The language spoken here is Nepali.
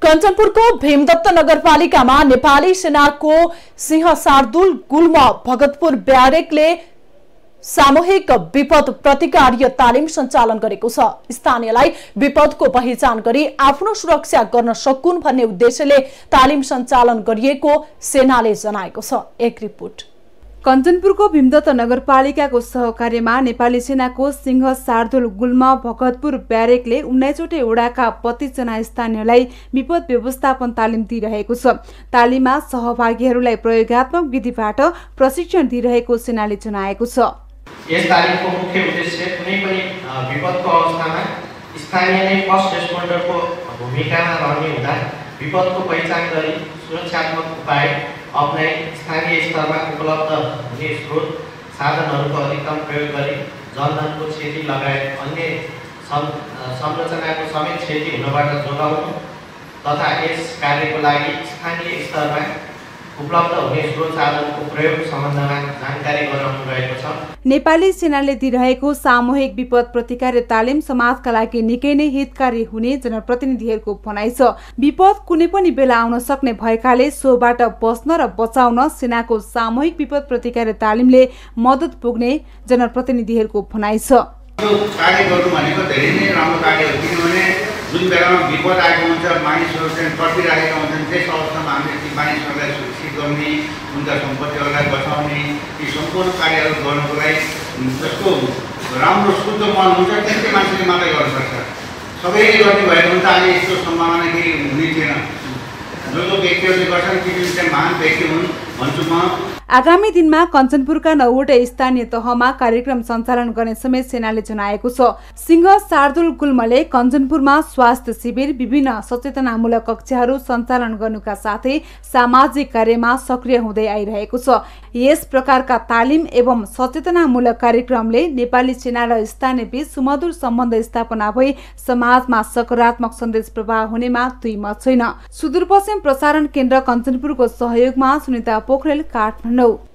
कञ्चनपुरको भीमदत्त नगरपालिकामा नेपाली सेनाको सिंह शार्दुल गुल्म भगतपुर ब्यारेकले सामूहिक विपद प्रतिकार्य तालिम सञ्चालन गरेको छ। स्थानीयलाई विपदको पहिचान गरी आफ्नो सुरक्षा गर्न सकुन् भन्ने उद्देश्यले तालिम सञ्चालन गरिएको सेनाले जनाएको छ। एक रिपोर्ट। कञ्चनपुरको भीमदत्त नगरपालिकाको सहकार्यमा नेपाली सेनाको सिंह शार्दुल गुल्म भगतपुर ब्यारेकले 19वटै वडाका 25 जना स्थानीयलाई विपद व्यवस्थापन तालिम दिइरहेको छ। तालिममा सहभागीहरूलाई प्रयोगात्मक विधिबाट प्रशिक्षण दिइरहेको सेनाले जनाएको छ। यस तालिमको मुख्य उद्देश्य कुनै पनि विपदको अवस्थामा स्थानीयले फर्स्ट रेस्पोन्डरको भूमिकामा रहने हुँदा विपदको पहिचान गरी सुरक्षात्मक उपाय अपनाई स्थानीय स्तरमा उपलब्ध हुने स्रोत साधनहरूको अधिकतम प्रयोग गरी जनधनको क्षति लगायत अन्य संरचनाको समेत क्षति हुनबाट जोगाउनु तथा यस कार्यको लागि स्थानीय स्तरमा उपलब्ध हुने स्रोत साधनको प्रयोग सम्बन्धमा जानकारी गराउनु रहेको छ। नेपाली सेनाले दिइरहेको सामूहिक विपद प्रतिकार तालिम समाजका लागि निकै नै हितकारी हुने जनप्रतिनिधिहरूको भनाइ छ। विपद कुनै पनि बेला आउन सक्ने भएकाले सोबाट बस्न र बचाउन सेनाको सामूहिक विपद प्रतिकार तालिमले मद्दत पुग्ने जनप्रतिनिधिहरूको भनाइ छ। कार्य गर्नु भनेको धेरै नै राम्रो कार्य हो, किनभने जुन बेलामा विपद आएको हुन्छ मानिसहरू चाहिँ पर्खिरहेका हुन्छन्, त्यस अवस्थामा हामीले ती मानिसहरूलाई सुरक्षित गर्ने, उनका सम्पत्तिहरूलाई बचाउने यी सम्पूर्ण कार्यहरू गर्नको लागि जस्तो राम्रो शुद्ध मन हुन्छ त्यस्तै मान्छेले मात्रै गर्न सक्छ। सबैले गर्ने भएको हुन्छ अहिले यस्तो सम्भावना केही हुने थिएन। जो व्यक्तिहरूले गर्छन् ती चाहिँ महान व्यक्ति हुन् भन्छु म। आगामी दिनमा कञ्चनपुरका 9वटै स्थानीय तहमा कार्यक्रम सञ्चालन गर्ने समेत सेनाले जनाएको छ। सिंह शार्दुल गुल्मले कञ्चनपुरमा स्वास्थ्य शिविर, विभिन्न सचेतनामूलक कक्षाहरू सञ्चालन गर्नुका साथै सामाजिक कार्यमा सक्रिय हुँदै आइरहेको छ। यस प्रकारका तालिम एवं सचेतनामूलक कार्यक्रमले नेपाली सेना र स्थानीय बीच सुमधुर सम्बन्ध स्थापना भई समाजमा सकारात्मक सन्देश प्रवाह हुनेमा दुई मत छैन। सुदूरपश्चिम प्रसारण केन्द्र कञ्चनपुरको सहयोगमा सुनिता पोखरेल, काठमाडौँ।